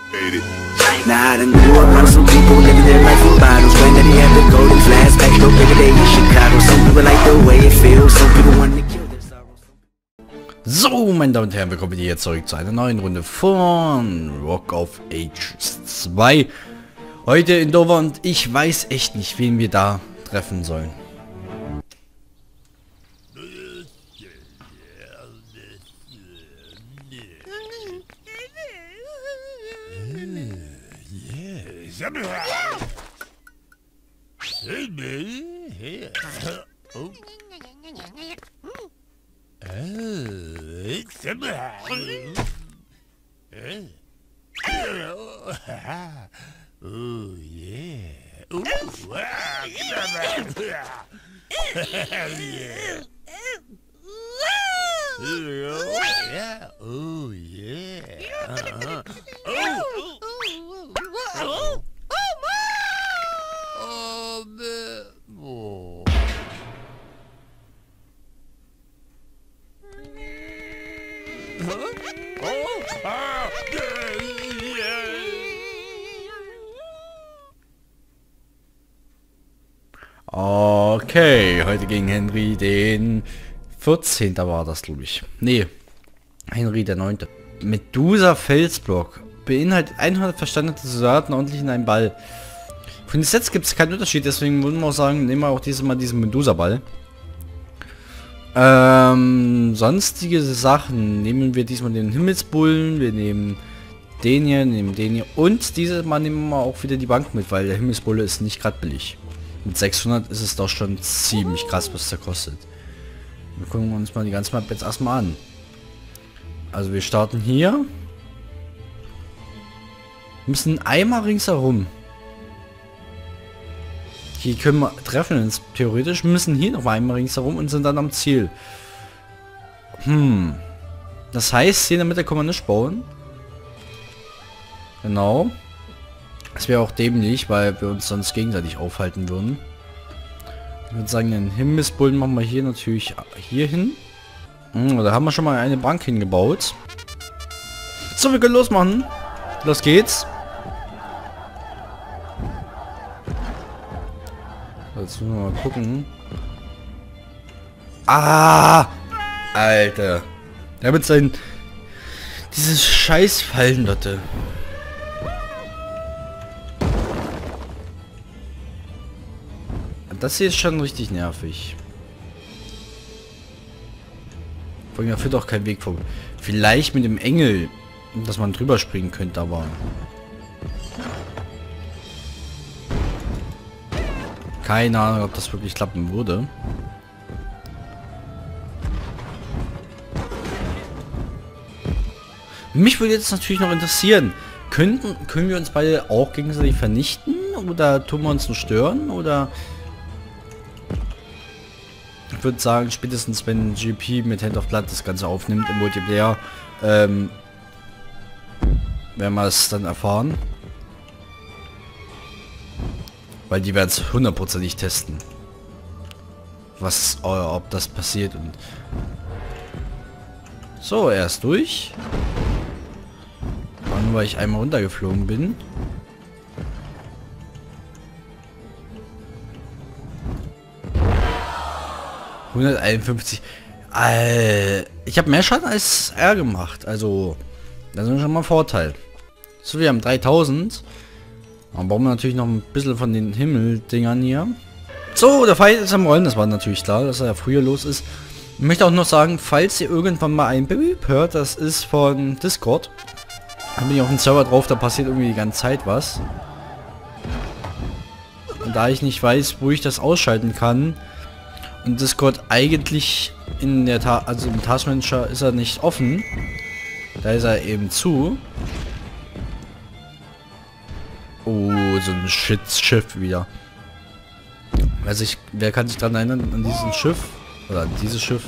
Nah, I done grew up around some people living their life in bottles. Granddaddy had the golden flask, back though every day in Chicago. Some people like the way it feels, some people want to kill their sorrows. So, meine Damen und Herren, willkommen hier zurück zu einer neuen Runde von Rock of Ages 2. Heute in Dover und ich weiß echt nicht, wen wir da treffen sollen. Okay, heute gegen Henry den 14. war das, glaube ich. Nee, Henry der 9. Medusa Felsblock. Beinhaltet 100 verstandete Soldaten ordentlich in einen Ball. Von den Sets gibt es keinen Unterschied, deswegen würden wir auch sagen, nehmen wir auch dieses Mal diesen Medusa-Ball. Sonstige Sachen nehmen wir diesmal den Himmelsbullen, wir nehmen den hier, und dieses Mal nehmen wir auch wieder die Bank mit, weil der Himmelsbulle ist nicht gerade billig. Mit 600 ist es doch schon ziemlich krass, was der kostet. Wir gucken uns mal die ganze Map jetzt erstmal an. Also wir starten hier. Müssen einmal ringsherum. Hier können wir treffen uns theoretisch, müssen hier noch einmal ringsherum und sind dann am Ziel. Das heißt, hier in der Mitte kann man nicht bauen. Genau. Das wäre auch dämlich, weil wir uns sonst gegenseitig aufhalten würden. Ich würde sagen, den Himmelsbullen machen wir hier natürlich hier hin. Da haben wir schon mal eine Bank hingebaut. So, wir können losmachen. Los geht's. Jetzt müssen wir mal gucken. Ah! Alter. Der mit seinen... Dieses scheiß Fallen, Leute. Das hier ist schon richtig nervig. Vor allem, da führt auch kein Weg vor. Vielleicht mit dem Engel, dass man drüber springen könnte, aber... Keine Ahnung, ob das wirklich klappen würde. Mich würde jetzt natürlich noch interessieren, können wir uns beide auch gegenseitig vernichten? Oder tun wir uns nur stören? Oder... Ich würde sagen, spätestens wenn GP mit Hand of Blood das Ganze aufnimmt im Multiplayer, werden wir es dann erfahren. Weil die werden es hundertprozentig testen. Ob das passiert und... So, er ist durch. Aber nur weil ich einmal runtergeflogen bin. $151. Ich habe mehr Schaden als er gemacht. Also, das ist schon mal ein Vorteil. So, wir haben 3000. Dann brauchen wir natürlich noch ein bisschen von den Himmeldingern hier. So, der Feind ist am Rollen. Das war natürlich klar, dass er früher los ist. Ich möchte auch noch sagen, falls ihr irgendwann mal ein Beep hört, das ist von Discord. Da bin ich auf dem Server drauf, da passiert irgendwie die ganze Zeit was. Und da ich nicht weiß, wo ich das ausschalten kann, und Discord eigentlich in der also im Taskmanager ist er nicht offen. Da ist er eben zu. Oh, so ein Schiff wieder. Wer kann sich daran erinnern, an diesen Schiff? Oder an dieses Schiff?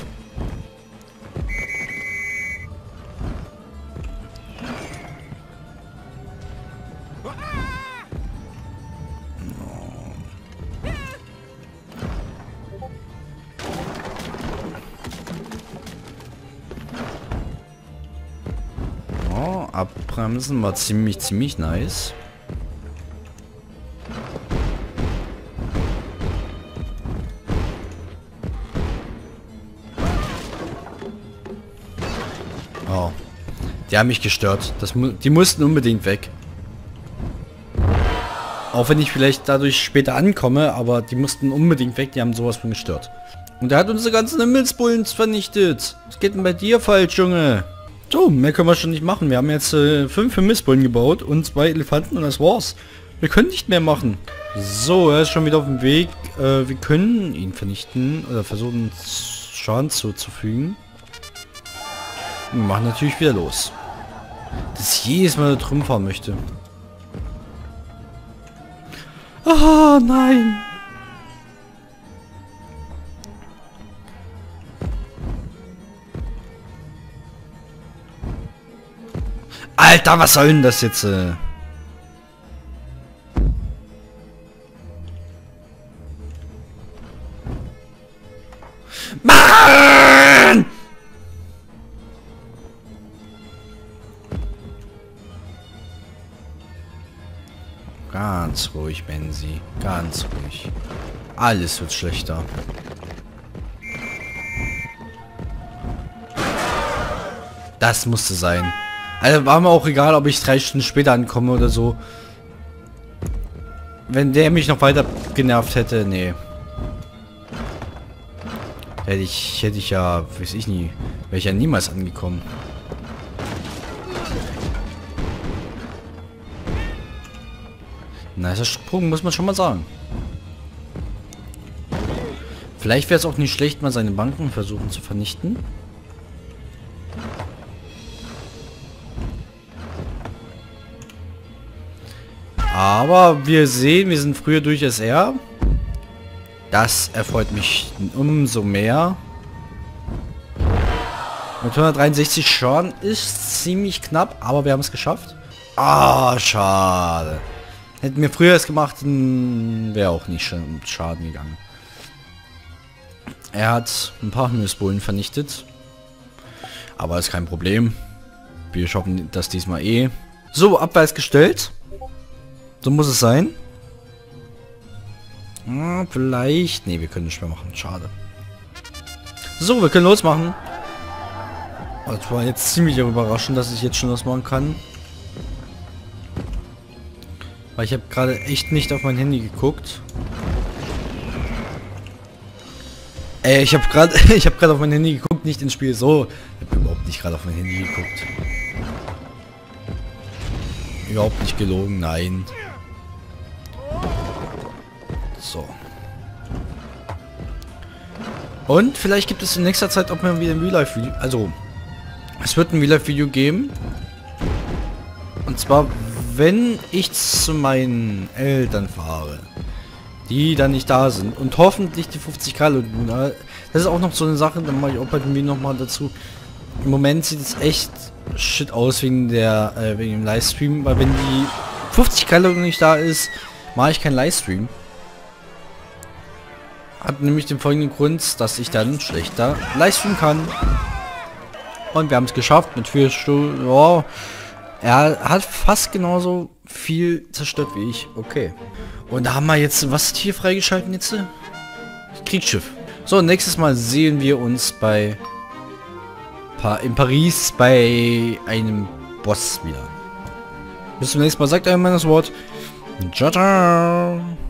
Abbremsen war ziemlich nice. Oh. Die haben mich gestört. Die mussten unbedingt weg. Auch wenn ich vielleicht dadurch später ankomme, aber die mussten unbedingt weg. Die haben sowas von gestört. Und er hat unsere ganzen Himmelsbullen vernichtet. Was geht denn bei dir falsch, Junge? So, mehr können wir schon nicht machen. Wir haben jetzt 5 Himmelsbullen gebaut und 2 Elefanten und das war's. Wir können nicht mehr machen. So, er ist schon wieder auf dem Weg. Wir können ihn vernichten oder versuchen Schaden zuzufügen. Wir machen natürlich wieder los. Dass jedes Mal da drüben fahren möchte. Ah, nein. Alter, was soll denn das jetzt? Mann! Ganz ruhig, Benzi. Ganz ruhig. Alles wird schlechter. Das musste sein. Also war mir auch egal, ob ich 3 Stunden später ankomme oder so. Wenn der mich noch weiter genervt hätte, nee. Hätte ich ja, weiß ich nie, wäre ich ja niemals angekommen. Nicer Sprung, muss man schon mal sagen. Vielleicht wäre es auch nicht schlecht, mal seine Banken versuchen zu vernichten. Aber wir sehen, wir sind früher durch als er. Das erfreut mich umso mehr. Mit 163 Schaden ist ziemlich knapp, aber wir haben es geschafft. Ah, schade. Hätten wir früher es gemacht, wäre auch nicht schon Schaden gegangen. Er hat ein paar Himmelsbullen vernichtet. Aber ist kein Problem. Wir schaffen das diesmal eh. So, Abwehr ist gestellt. So muss es sein. Ah, vielleicht... Ne, wir können nicht mehr machen. Schade. So, wir können losmachen. Das war jetzt ziemlich überraschend, dass ich jetzt schon losmachen kann. Weil ich habe gerade echt nicht auf mein Handy geguckt. Ich habe gerade auf mein Handy geguckt, nicht ins Spiel. So, ich habe überhaupt nicht gerade auf mein Handy geguckt. Überhaupt nicht gelogen, nein. So. Und vielleicht gibt es in nächster Zeit auch mal wieder ein Real-Life-Video. Also, es wird ein Real-Life-Video geben. Und zwar, wenn ich zu meinen Eltern fahre, die dann nicht da sind und hoffentlich die 50k. Das ist auch noch so eine Sache, dann mache ich auch bei dem Video nochmal dazu. Im Moment sieht es echt shit aus wegen dem Livestream, weil wenn die 50k nicht da ist, mache ich keinen Livestream. Hat nämlich den folgenden Grund, dass ich dann schlechter Livestream kann. Und wir haben es geschafft mit 4 Stunden. Ja, er hat fast genauso viel zerstört wie ich. Okay. Und da haben wir jetzt was hier freigeschalten jetzt? Kriegsschiff. So, nächstes Mal sehen wir uns in Paris bei einem Boss wieder. Bis zum nächsten Mal. Sagt euer Mann das Wort. Ciao, ciao.